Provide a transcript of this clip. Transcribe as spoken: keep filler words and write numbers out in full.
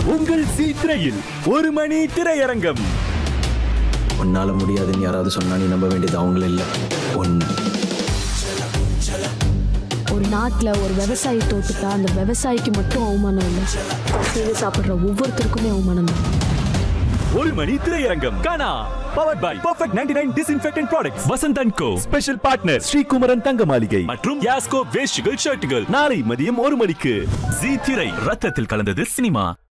உங்கள் ஜீ திரையில் ஒரு மணி திரையரங்கம். உன்னால முடியாதுன்னு யாராவது சொன்னா நீ நம்ப வேண்டியது அவங்கள இல்ல, ஒண்ணு. ஒரு நாட்டில் ஒரு விவசாயி தோத்துட்டா அந்த விவசாயிக்கு மட்டும் அவமானம் இல்லை, பசியில் சாப்பிட்ற ஒவ்வொருத்தருக்குமே அவமானம் தான். ஒரு மணி திரையரங்கம். கானா powered by perfect ninety nine disinfectant products. Vasanth and co special partner Srikumaran தங்க மாளிகை மற்றும் யாஸ்கோ வேஷ்டிகள் ஷர்ட்டுகள். நாளை மதியம் ஒரு மணிக்கு. ஜீ திரை, ரத்தத்தில் கலந்தது சினிமா.